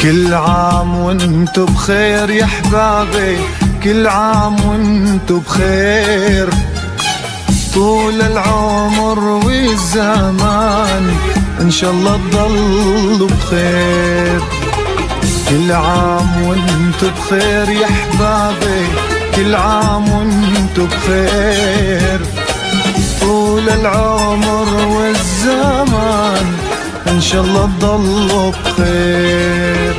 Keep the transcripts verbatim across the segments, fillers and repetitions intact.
كل عام وانتو بخير يا حبابي، كل عام وانتو بخير، طول العمر والزمان ان شاء الله تضلوا بخير. كل عام وانتو بخير يا حبابي، كل عام وانتو بخير، طول العمر والزمان ان شاء الله تضلوا بخير.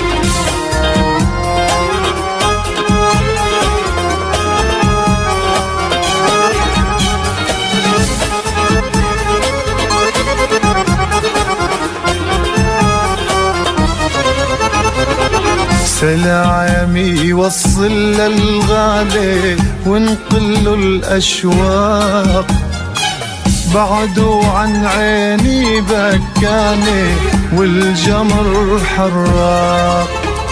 سلامي وصل للغالي ونقل الأشواق، بعدو عن عيني بكاني والجمر حراق.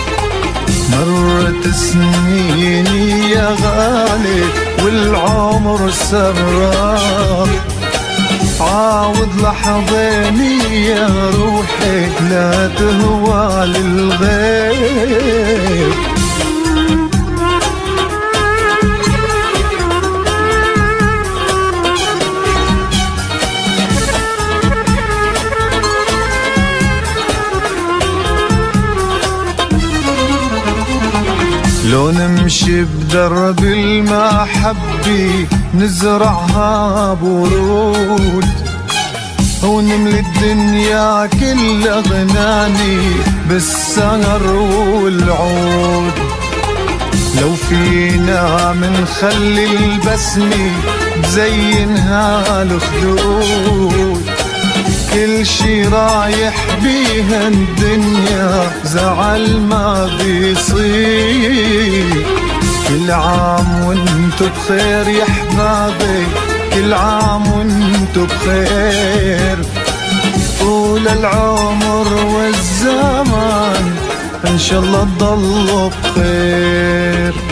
مرت سنيني يا غالي والعمر سراق، عاود لحظيني يا روحي لا تهوى للغير. لو نمشي بدرب المحبة نزرعها برود، ونملي الدنيا كلها غناني بالسهر والعود. لو فينا منخلي البسمة بزينها الخدود، كل شي رايح بيها الدنيا زعل ما بيصير. كل عام وانتو بخير يا حبابي، كل عام وانتو بخير، طول العمر والزمان ان شاء الله تضلوا بخير.